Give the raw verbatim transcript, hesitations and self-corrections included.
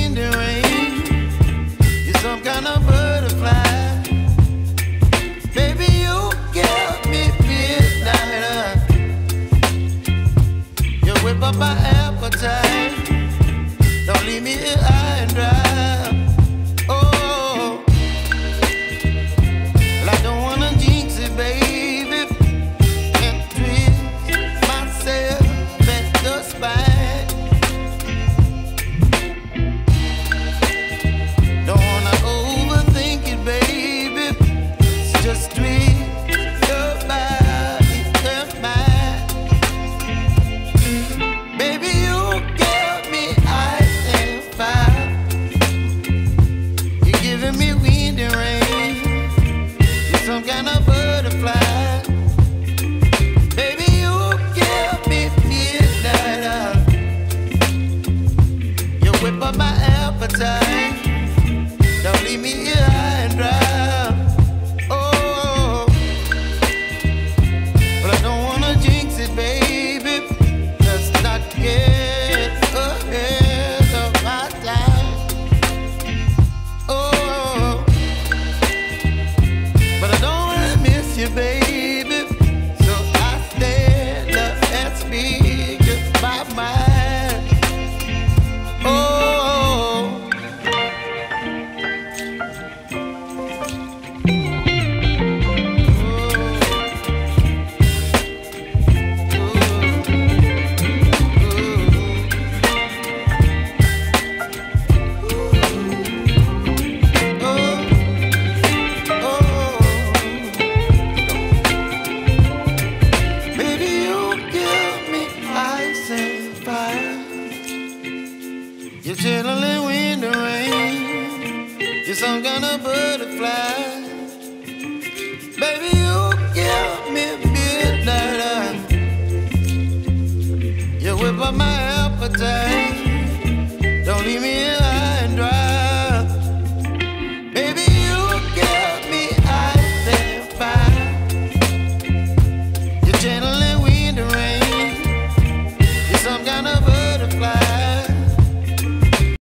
wind and rain. You're some kind of butterfly. Baby, you give me midnight. You whip up my appetite. Don't leave me here high and dry. Oh, well, I don't wanna jinx it, baby, and twist myself at the spine. Don't wanna overthink it, baby. It's just twist your body and mine. Baby, you give me ice and fire. You're giving me wind and rain. You're some kind of butterfly. Baby, you give me midnight. You whip up my appetite. Don't leave me here high and dry. Oh, but I don't wanna jinx it, baby. Let's not get ahead of my time. Oh, but I don't wanna miss you, baby. So I stand up and speak just my mind. Oh. You're chilling wind and rain. You're some kind of butterfly. Baby, you give me midnight. You whip up my appetite. Don't leave me here